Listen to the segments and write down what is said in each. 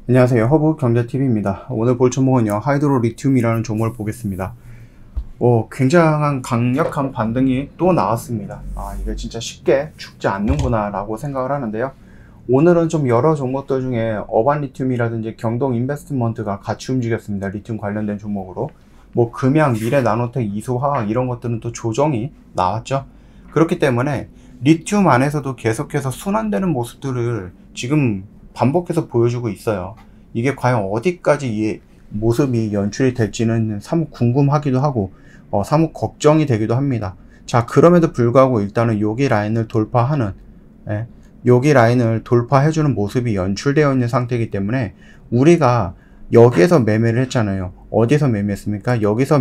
안녕하세요. 허브경제TV입니다. 오늘 볼 종목은요, 하이드로 리튬이라는 종목을 보겠습니다. 굉장한 강력한 반등이 또 나왔습니다. 이게 진짜 쉽게 죽지 않는구나 라고 생각을 하는데요. 오늘은 좀 여러 종목들 중에 어반리튬이라든지 경동인베스트먼트가 같이 움직였습니다. 리튬 관련된 종목으로. 금양, 미래나노텍, 이수화학 이런 것들은 또 조정이 나왔죠. 그렇기 때문에 리튬 안에서도 계속해서 순환되는 모습들을 지금 반복해서 보여주고 있어요. 이게 과연 어디까지 이 모습이 연출이 될지는 사뭇 궁금하기도 하고 사뭇 걱정이 되기도 합니다. 자, 그럼에도 불구하고 일단은 여기 라인을 돌파하는 여기 라인을 돌파해주는 모습이 연출되어 있는 상태이기 때문에 우리가 여기에서 매매를 했잖아요. 어디서 매매했습니까? 여기서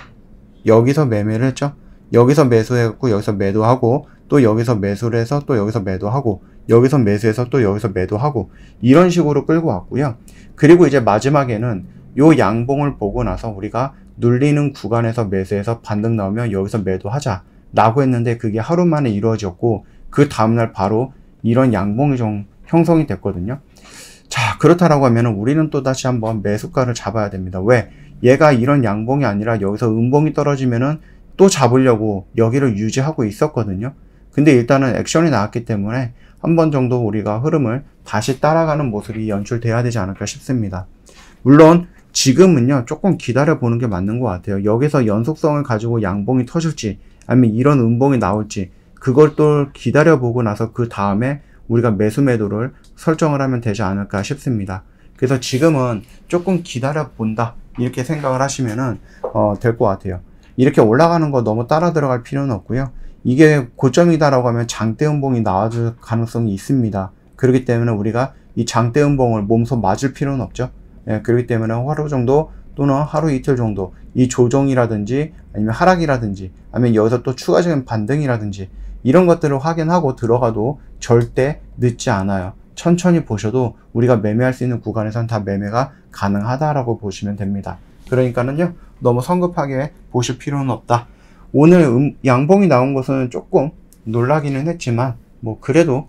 매매를 했죠. 여기서 매수해갖고 여기서 매도하고 또 여기서 매수를 해서 또 여기서 매도하고 여기서 매수해서 또 여기서 매도하고 이런 식으로 끌고 왔고요. 그리고 이제 마지막에는 요 양봉을 보고 나서 우리가 눌리는 구간에서 매수해서 반등 나오면 여기서 매도하자 라고 했는데 그게 하루 만에 이루어졌고 그 다음날 바로 이런 양봉이 좀 형성이 됐거든요. 자, 그렇다라고 하면 우리는 또 다시 한번 매수가를 잡아야 됩니다. 왜? 얘가 이런 양봉이 아니라 여기서 음봉이 떨어지면은 또 잡으려고 여기를 유지하고 있었거든요. 근데 일단은 액션이 나왔기 때문에 한 번 정도 우리가 흐름을 다시 따라가는 모습이 연출돼야 되지 않을까 싶습니다. 물론 지금은요 조금 기다려 보는 게 맞는 것 같아요. 여기서 연속성을 가지고 양봉이 터질지 아니면 이런 음봉이 나올지 그걸 또 기다려 보고 나서 그 다음에 우리가 매수 매도를 설정을 하면 되지 않을까 싶습니다. 그래서 지금은 조금 기다려 본다 이렇게 생각을 하시면은 될 것 같아요. 이렇게 올라가는 거 너무 따라 들어갈 필요는 없고요. 이게 고점이다라고 하면 장대 음봉이 나와줄 가능성이 있습니다. 그렇기 때문에 우리가 이 장대 음봉을 몸소 맞을 필요는 없죠. 그렇기 때문에 하루 정도 또는 하루 이틀 정도 이 조정이라든지 아니면 하락이라든지 아니면 여기서 또 추가적인 반등이라든지 이런 것들을 확인하고 들어가도 절대 늦지 않아요. 천천히 보셔도 우리가 매매할 수 있는 구간에선 다 매매가 가능하다라고 보시면 됩니다. 그러니까는요 너무 성급하게 보실 필요는 없다. 오늘 양봉이 나온 것은 조금 놀라기는 했지만 그래도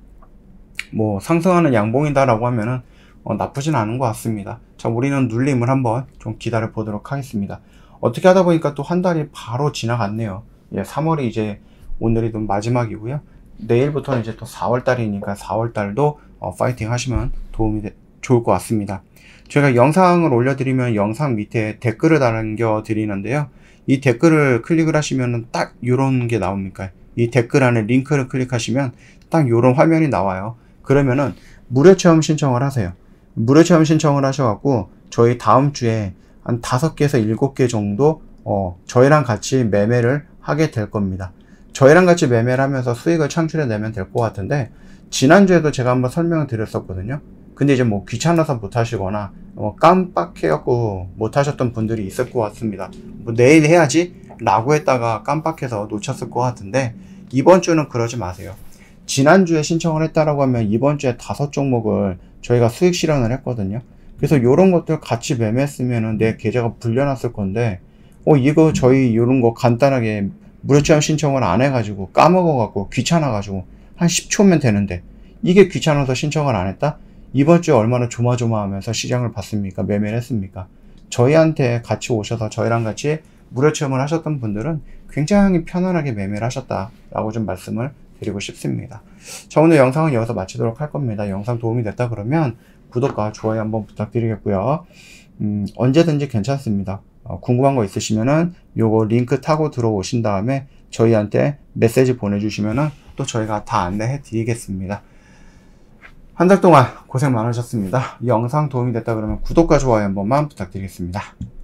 상승하는 양봉이다라고 하면은 나쁘진 않은 것 같습니다. 자, 우리는 눌림을 한번 좀 기다려 보도록 하겠습니다. 어떻게 하다 보니까 또 한 달이 바로 지나갔네요. 3월이 이제 오늘이 좀 마지막이고요. 내일부터는 이제 또 4월 달이니까 4월 달도 파이팅 하시면 좋을 것 같습니다. 제가 영상을 올려드리면 영상 밑에 댓글을 남겨 드리는데요. 이 댓글을 클릭을 하시면 딱 이런 게 나옵니까? 이 댓글 안에 링크를 클릭하시면 딱 이런 화면이 나와요. 그러면은 무료 체험 신청을 하세요. 무료 체험 신청을 하셔갖고 저희 다음 주에 한 5개에서 7개 정도 저희랑 같이 매매를 하게 될 겁니다. 저희랑 같이 매매를 하면서 수익을 창출해 내면 될 것 같은데 지난주에도 제가 한번 설명을 드렸었거든요. 근데 이제 귀찮아서 못 하시거나 깜빡해갖고 못 하셨던 분들이 있을 것 같습니다. 내일 해야지 라고 했다가 깜빡해서 놓쳤을 것 같은데 이번 주는 그러지 마세요. 지난주에 신청을 했다라고 하면 이번 주에 5종목을 저희가 수익 실현을 했거든요. 그래서 요런 것들 같이 매매했으면은 내 계좌가 불려놨을 건데 이거 저희 요런 거 간단하게 무료 체험 신청을 안 해가지고 까먹어갖고 귀찮아가지고 한 10초면 되는데 이게 귀찮아서 신청을 안 했다? 이번 주에 얼마나 조마조마하면서 시장을 봤습니까? 매매를 했습니까? 저희한테 같이 오셔서 저희랑 같이 무료 체험을 하셨던 분들은 굉장히 편안하게 매매를 하셨다라고 좀 말씀을 드리고 싶습니다. 자, 오늘 영상은 여기서 마치도록 할 겁니다. 영상 도움이 됐다 그러면 구독과 좋아요 한번 부탁드리겠고요. 언제든지 괜찮습니다. 궁금한 거 있으시면은 요거 링크 타고 들어오신 다음에 저희한테 메시지 보내주시면은 또 저희가 다 안내해 드리겠습니다. 한 달 동안 고생 많으셨습니다. 이 영상 도움이 됐다 그러면 구독과 좋아요 한 번만 부탁드리겠습니다.